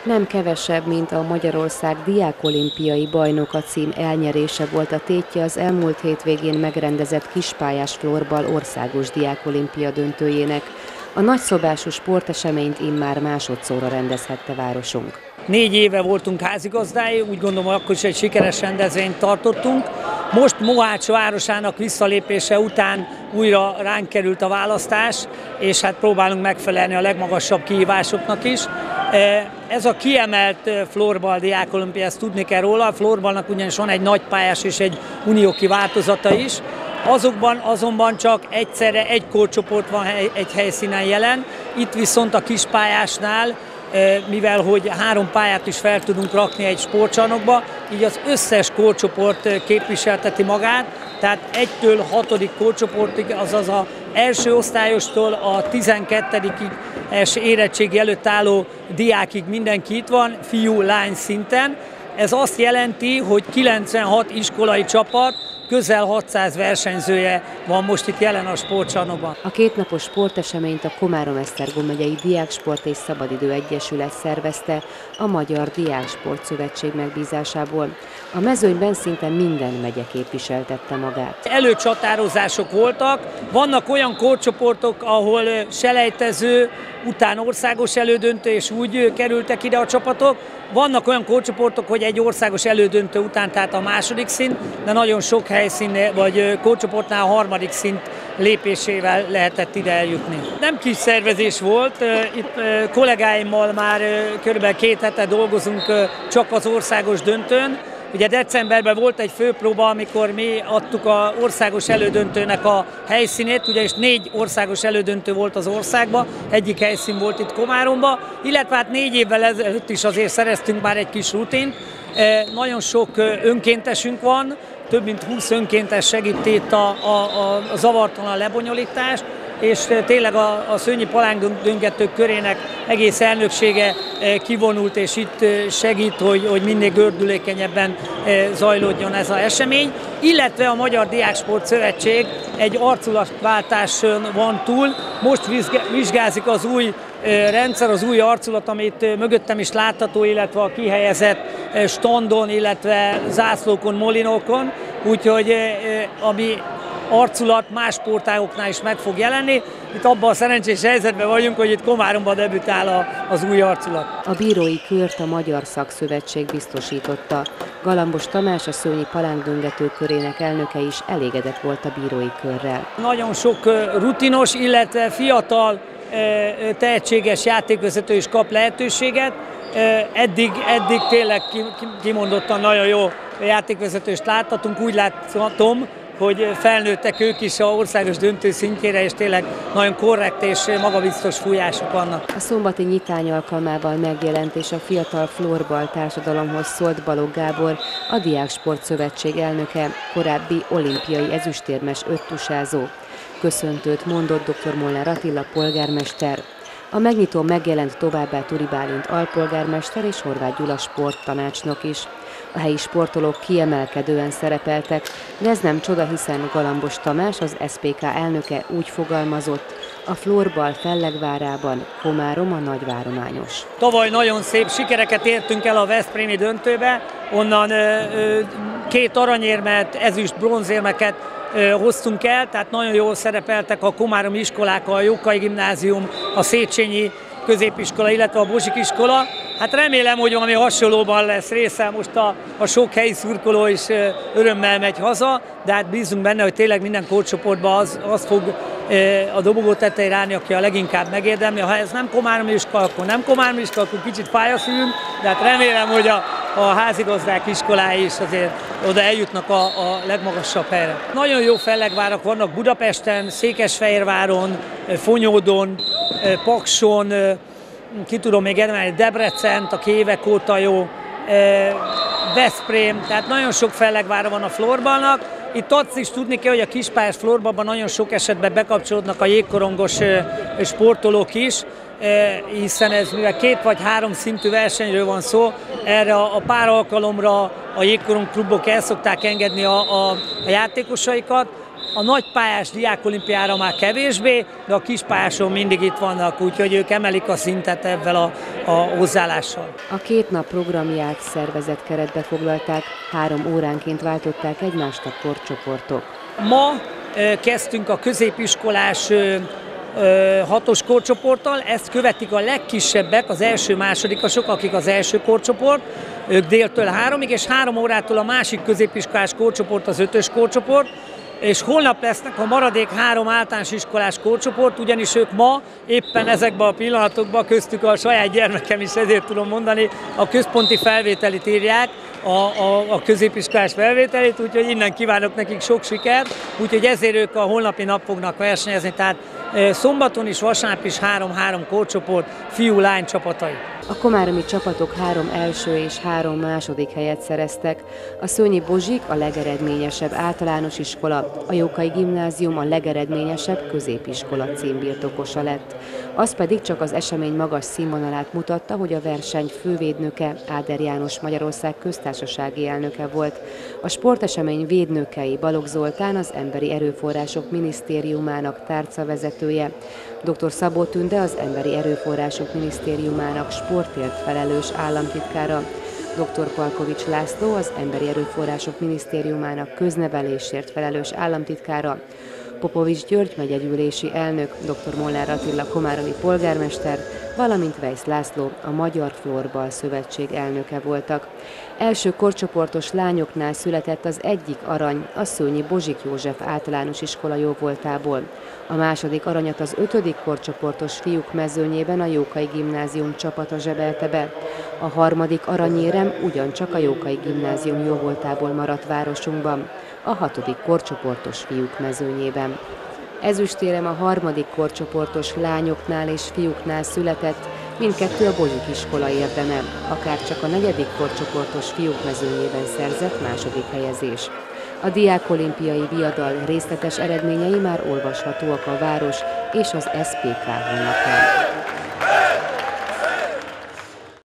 Nem kevesebb, mint a Magyarország diákolimpiai bajnoka cím elnyerése volt a tétje az elmúlt hétvégén megrendezett kispályás florbal országos diákolimpia döntőjének. A nagyszabású sporteseményt immár másodszorra rendezhette városunk. 4 éve voltunk házigazdái, úgy gondolom, hogy akkor is egy sikeres rendezvényt tartottunk. Most Mohács városának visszalépése után újra ránk került a választás, és hát próbálunk megfelelni a legmagasabb kihívásoknak is. Ez a kiemelt florbal diákolimpia, ezt tudni kell róla, a florbalnak ugyanis van egy nagypályás és egy unióki változata is. Azokban azonban csak egyszerre egy korcsoport van egy helyszínen jelen, itt viszont a kispályásnál, mivel hogy 3 pályát is fel tudunk rakni egy sportcsarnokba, így az összes korcsoport képviselteti magát, tehát 1-től 6. korcsoportig, azaz az első osztályostól a 12-es érettségi előtt álló diákig mindenki itt van, fiú-lány szinten. Ez azt jelenti, hogy 96 iskolai csapat, közel 600 versenyzője van most itt jelen a sportcsarnokban. A kétnapos sporteseményt a Komárom-Esztergom megyei Diáksport és Szabadidő Egyesület szervezte a Magyar Diáksport Szövetség megbízásából. A mezőnyben szinte minden megye képviseltette magát. Előcsatározások voltak, vannak olyan korcsoportok, ahol selejtező, után országos elődöntő, és úgy kerültek ide a csapatok. Vannak olyan korcsoportok, hogy egy országos elődöntő után, tehát a második szint, de nagyon sok helyszín vagy korcsoportnál a harmadik szint lépésével lehetett ide eljutni. Nem kis szervezés volt, itt kollégáimmal már kb. 2 hete dolgozunk csak az országos döntőn. Ugye decemberben volt egy főpróba, amikor mi adtuk az országos elődöntőnek a helyszínét, ugyanis 4 országos elődöntő volt az országban, egyik helyszín volt itt Komáromban, illetve hát 4 évvel ezelőtt is azért szereztünk már egy kis rutint. Nagyon sok önkéntesünk van, több mint 20 önkéntes segít itt a zavartalan lebonyolítást, és tényleg a Szőnyi palánkdöngetők körének egész elnöksége kivonult, és itt segít, hogy minél gördülékenyebben zajlódjon ez az esemény. Illetve a Magyar Diáksport Szövetség egy arculatváltáson van túl, most vizsgázik az új rendszer, az új arculat, amit mögöttem is látható, illetve a kihelyezett standon, illetve zászlókon, molinókon, úgyhogy ami arculat más sportágoknál is meg fog jelenni. Itt abban a szerencsés helyzetben vagyunk, hogy itt Komáromban debütál az új arculat. A bírói kört a Magyar Szakszövetség biztosította. Galambos Tamás, a Szőnyi palánkdöngetők körének elnöke is elégedett volt a bírói körrel. Nagyon sok rutinos, illetve fiatal, tehetséges játékvezető is kap lehetőséget. Eddig tényleg kimondottan nagyon jó játékvezetőst láthatunk, úgy látom, hogy felnőttek ők is az országos döntő szintjére, és tényleg nagyon korrekt és magabiztos fújásuk vannak. A szombati nyitány alkalmával megjelent és a fiatal florbal társadalomhoz szólt Balogh Gábor, a Diáksport Szövetség elnöke, korábbi olimpiai ezüstérmes öttusázó. Köszöntőt mondott dr. Molnár Attila polgármester. A megnyitón megjelent továbbá Turi Bálint alpolgármester és Horváth Gyula sporttanácsnok is. A helyi sportolók kiemelkedően szerepeltek, de ez nem csoda, hiszen Galambos Tamás, az SZPK elnöke úgy fogalmazott, a florbal Fellegvárában Komárom a nagyvárományos. Tavaly nagyon szép sikereket értünk el a veszprémi döntőbe, onnan 2 aranyérmet, ezüst, bronzérmeket hoztunk el, tehát nagyon jól szerepeltek a komáromi iskolák, a Jókai Gimnázium, a Széchenyi középiskola, illetve a Bozsik iskola. Hát remélem, hogy valami hasonlóban lesz része, most a sok helyi szurkoló is örömmel megy haza, de hát bízunk benne, hogy tényleg minden korcsoportban az fog a dobogó tetejére állni, aki a leginkább megérdemli. Ha ez nem komáromi iskola, akkor nem komáromi iskola, akkor kicsit fáj a szívünk, de hát remélem, hogy a házigazdák iskolái is azért oda eljutnak a legmagasabb helyre. Nagyon jó fellegvárak vannak Budapesten, Székesfehérváron, Fonyódon, Pakson, ki tudom még emelni, Debrecent, aki évek óta jó, Veszprém, tehát nagyon sok fellegvára van a florbalnak. Itt azt is tudni kell, hogy a kispályás florbalban nagyon sok esetben bekapcsolódnak a jégkorongos sportolók is, hiszen ez mivel 2 vagy 3 szintű versenyről van szó, erre a pár alkalomra a jégkorong klubok el szokták engedni a játékosaikat. a nagypályás diákolimpiára már kevésbé, de a kispályáson mindig itt vannak, úgyhogy ők emelik a szintet ebben a hozzáállással. A 2 nap programját szervezett keretbe foglalták, 3 óránként váltották egymást a korcsoportok. Ma kezdtünk a középiskolás 6-os korcsoporttal, ezt követik a legkisebbek, az első-másodikasok, akik az első korcsoport, ők déltől 3-ig, és 3 órától a másik középiskolás korcsoport, az 5-ös korcsoport, és holnap lesznek a maradék 3 általános iskolás korcsoport, ugyanis ők ma éppen ezekben a pillanatokban, köztük a saját gyermekem is, ezért tudom mondani, a központi felvételit írják, a középiskolás felvételit, úgyhogy innen kívánok nekik sok sikert, úgyhogy ezért ők a holnapi nap fognak versenyezni, tehát szombaton is, vasárnap is 3-3 korcsoport, fiú-lány csapatai. A komáromi csapatok 3 első és 3 második helyet szereztek. A Szőnyi Bozsik a legeredményesebb általános iskola, a Jókai Gimnázium a legeredményesebb középiskola címbirtokosa lett. Az pedig csak az esemény magas színvonalát mutatta, hogy a verseny fővédnöke Áder János Magyarország köztársasági elnöke volt. A sportesemény védnökei Balogh Zoltán, az Emberi Erőforrások Minisztériumának tárcavezetője, dr. Szabó Tünde, az Emberi Erőforrások Minisztériumának sportért felelős államtitkára, dr. Palkovics László, az Emberi Erőforrások Minisztériumának köznevelésért felelős államtitkára, Popovics György megyegyűlési elnök, dr. Molnár Attila komáromi polgármester, valamint Weisz László, a Magyar Floorball Szövetség elnöke voltak. Első korcsoportos lányoknál született az egyik arany, a Szőnyi Bozsik József általános iskola jóvoltából. A második aranyat az 5. korcsoportos fiúk mezőnyében a Jókai Gimnázium csapata zsebelte be. A harmadik aranyérem ugyancsak a Jókai Gimnázium jóvoltából maradt városunkban, a 6. korcsoportos fiúk mezőnyében. Ezüstérem a 3. korcsoportos lányoknál és fiúknál született, mindkettő a Bozsik iskola érdeme, akár csak a 4. korcsoportos fiúk mezőnyében szerzett második helyezés. A diákolimpiai viadal részletes eredményei már olvashatóak a város és az SPK honlapján.